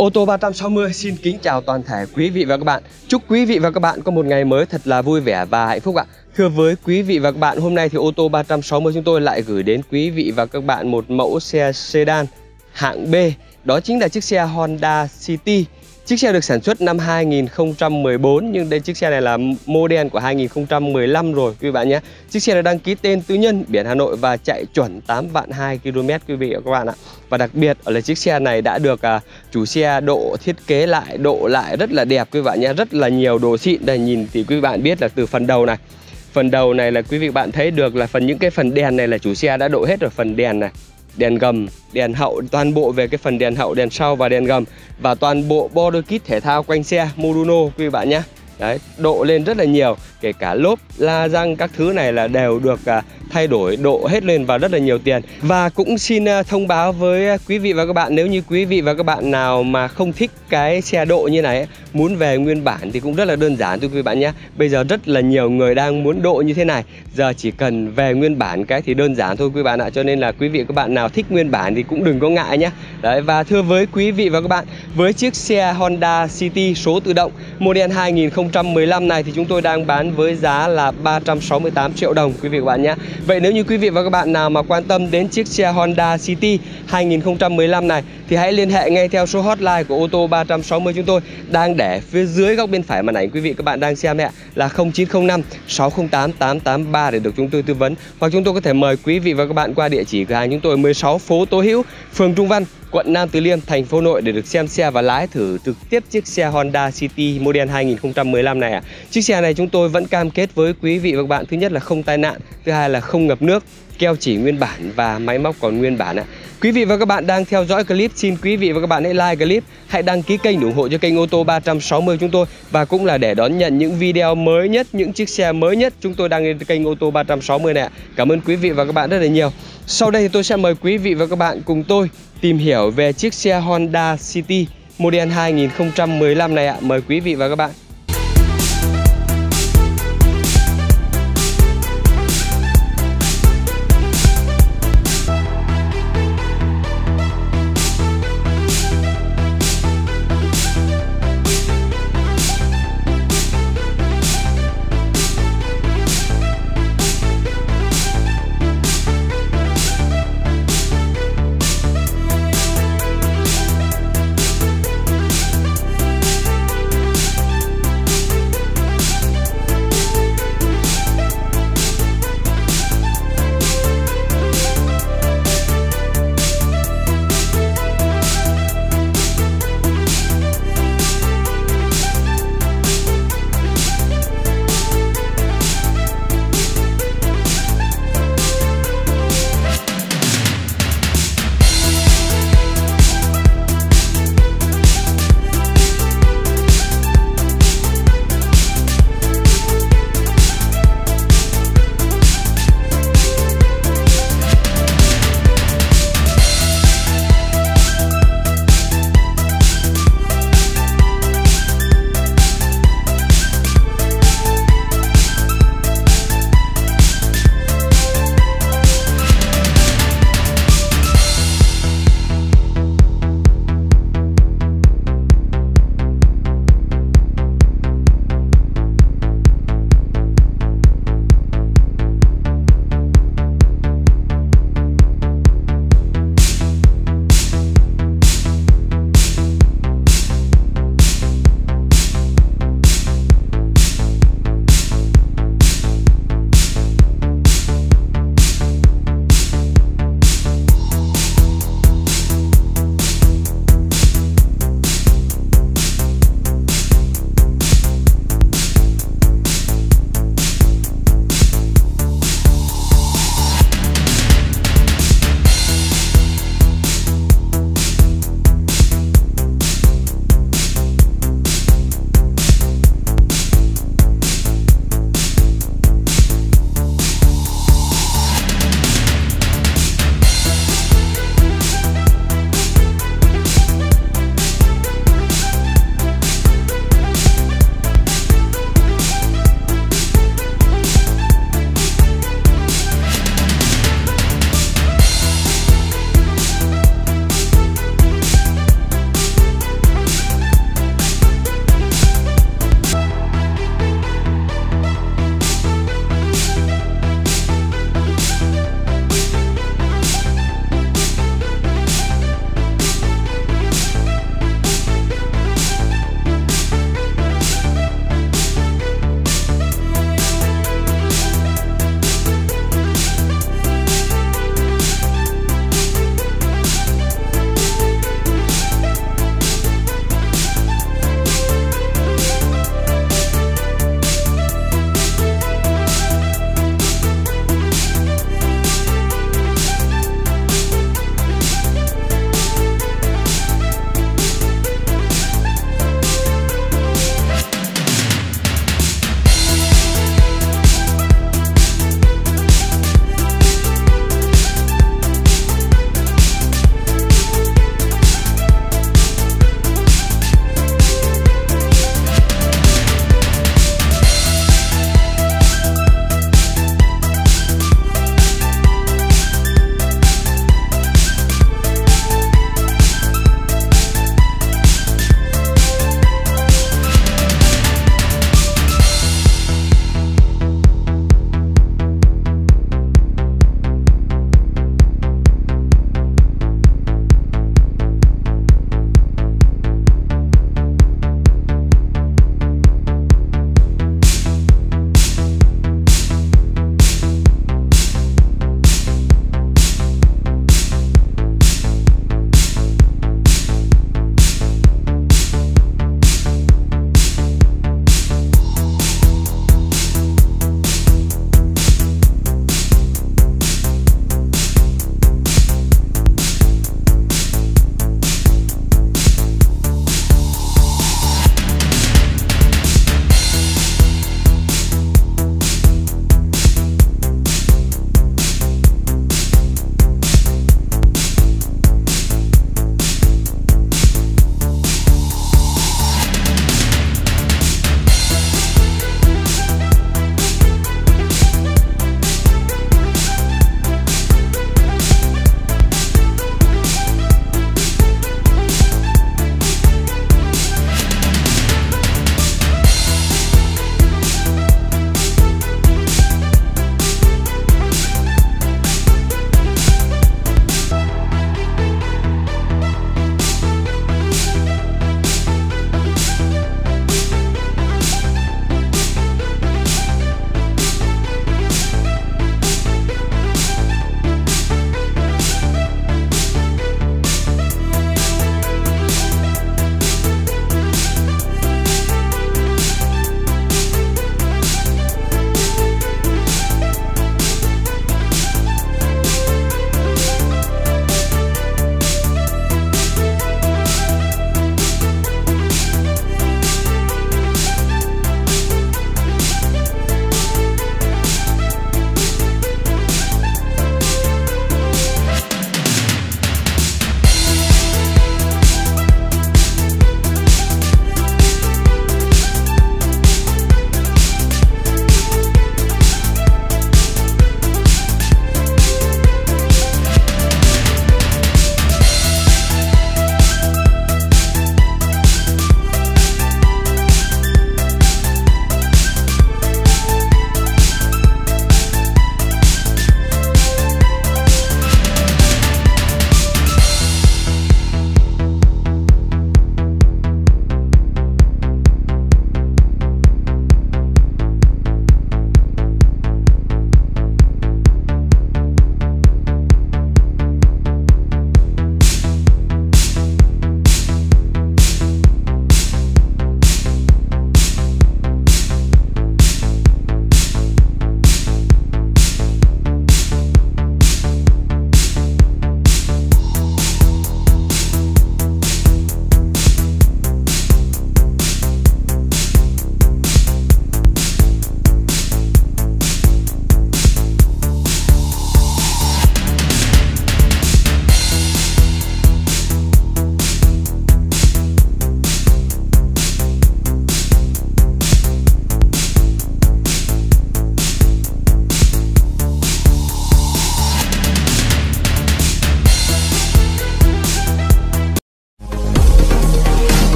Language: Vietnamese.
Ô tô 360 xin kính chào toàn thể quý vị và các bạn. Chúc quý vị và các bạn có một ngày mới thật là vui vẻ và hạnh phúc ạ. Thưa với quý vị và các bạn, hôm nay thì ô tô 360 chúng tôi lại gửi đến quý vị và các bạn một mẫu xe sedan hạng B. Đó chính là chiếc xe Honda City. Chiếc xe được sản xuất năm 2014 nhưng đây chiếc xe này là model của 2015 rồi quý vị bạn nhé. Chiếc xe này đăng ký tên tư nhân, biển Hà Nội và chạy chuẩn 8.200 km quý vị và các bạn ạ. Và đặc biệt là chiếc xe này đã được chủ xe độ thiết kế lại, độ lại rất là đẹp quý vị bạn nhé, rất là nhiều đồ xịn. Đây nhìn thì quý vị bạn biết là từ phần đầu này. Phần đầu này là quý vị bạn thấy được là những cái phần đèn này là chủ xe đã độ hết rồi, phần đèn này, đèn gầm, đèn hậu, toàn bộ về cái phần đèn hậu, đèn sau và đèn gầm, và toàn bộ body kit thể thao quanh xe Moduno quý vị bạn nhé. Đấy, độ lên rất là nhiều, kể cả lốp, la răng các thứ này là đều được thay đổi, độ hết lên và rất là nhiều tiền. Và cũng xin thông báo với quý vị và các bạn, nếu như quý vị và các bạn nào mà không thích cái xe độ như này, muốn về nguyên bản thì cũng rất là đơn giản thưa quý vị bạn nhé. Bây giờ rất là nhiều người đang muốn độ như thế này, giờ chỉ cần về nguyên bản cái thì đơn giản thôi quý bạn ạ. Cho nên là quý vị và các bạn nào thích nguyên bản thì cũng đừng có ngại nhé. Đấy, và thưa với quý vị và các bạn, với chiếc xe Honda City số tự động model 2015 này thì chúng tôi đang bán với giá là 368 triệu đồng quý vị và các bạn nhé. Vậy nếu như quý vị và các bạn nào mà quan tâm đến chiếc xe Honda City 2015 này thì hãy liên hệ ngay theo số hotline của ô tô 360 chúng tôi đang để phía dưới góc bên phải màn ảnh quý vị các bạn đang xem này, là 0905 608 883 để được chúng tôi tư vấn, hoặc chúng tôi có thể mời quý vị và các bạn qua địa chỉ cửa hàng chúng tôi 16 phố Tố Hữu, phường Trung Văn, quận Nam Từ Liêm, thành phố Hà Nội để được xem xe và lái thử trực tiếp chiếc xe Honda City model 2015 này ạ. Chiếc xe này chúng tôi vẫn cam kết với quý vị và các bạn, thứ nhất là không tai nạn, thứ hai là không ngập nước, keo chỉ nguyên bản và máy móc còn nguyên bản ạ. Quý vị và các bạn đang theo dõi clip, xin quý vị và các bạn hãy like clip, hãy đăng ký kênh ủng hộ cho kênh ô tô 360 chúng tôi, và cũng là để đón nhận những video mới nhất, những chiếc xe mới nhất chúng tôi đăng lên kênh ô tô 360 này ạ. Cảm ơn quý vị và các bạn rất là nhiều. Sau đây thì tôi sẽ mời quý vị và các bạn cùng tôi tìm hiểu về chiếc xe Honda City model 2015 này ạ. Mời quý vị và các bạn.